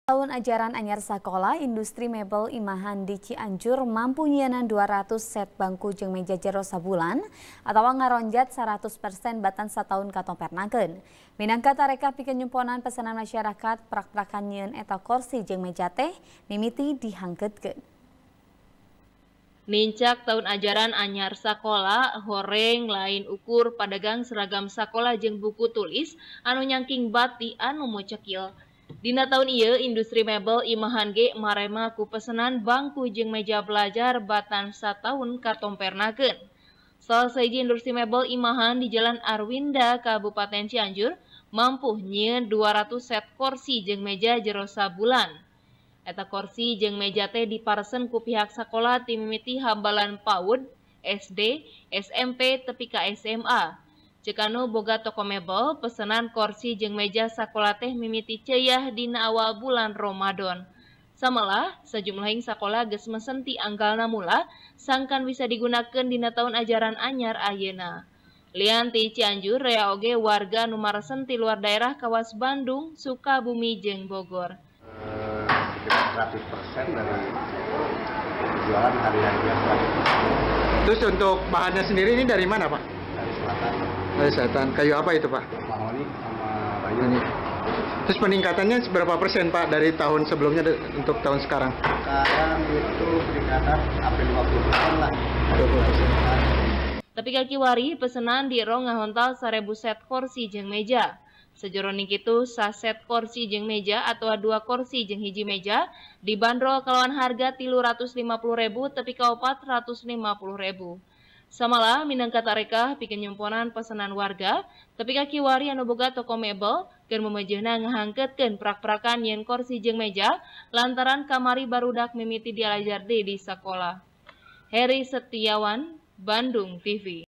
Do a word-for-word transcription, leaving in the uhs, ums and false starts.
Tahun ajaran anyar sakola, industri mebel Imahan di Cianjur mampu nyieunaan dua ratus set bangku jeung meja jero sabulan atau ngaronjat seratus persen batan sataun katompernakeun. Minangka tareka pikeun nyumponan pesanan masyarakat prak-prakan nyieun eta kursi jeung meja teh mimiti dihangkeutkeun. Nincak tahun ajaran anyar sakola, horeng lain ukur padagang seragam sakola jeung buku tulis anu nyangking bati anu mocekil. Dina tahun ieu industri mebel Imahan ge marema ku pesanan bangku jeung meja belajar batan sataun katompernakeun. Salah sahiji industri mebel Imahan di Jalan Arwinda, Kabupaten Cianjur mampu nyieun dua ratus set kursi jeung meja jero sabulan. Eta kursi jeung meja teh diparesen ku pihak sakola ti mimiti hambalan PAUD, S D, S M P tepi ka S M A. Ceuk anu boga toko mebel, pesanan kursi jeung meja sakola teh mimiti ceyah dina awal bulan Ramadan. Samalah, sajumlahing sakola geus mesen ti anggalna mula sangkan bisa digunakeun dina tahun ajaran anyar ayeuna. Lian ti Cianjur rea oge warga nu maresen ti luar daerah kawas Bandung, Sukabumi jeung Bogor. Sekitar seratus persen dari penjualan hari-hari biasa. Terus untuk bahannya sendiri ini dari mana, Pak? Dari selatan. Dari selatan. Kayu apa itu, Pak? Mahoni sama kayu. Ini. Terus peningkatannya seberapa persen, Pak, dari tahun sebelumnya untuk tahun sekarang? Sekarang itu peningkatan hampir lima puluh persen lah. dua puluh persen. Tapi kaki wari pesanan di ero ngahontal seribu set kursi jeung meja. Sejroning kitu saset kursi jeung meja atau dua kursi jeung hiji meja dibanderol kalawan harga tilu ratus lima puluh ribu tepi ka opat ratus lima puluh ribu. Samalah minangka tarekah pikeun nyumponan pesanan warga tepi ka kiwari anu boga toko mebel keur memejehna ngahangkeutkeun prak-prakan nyieun kursi jeung meja lantaran kamari barudak mimiti dialajar di sakola. Heri Setiawan, Bandung T V.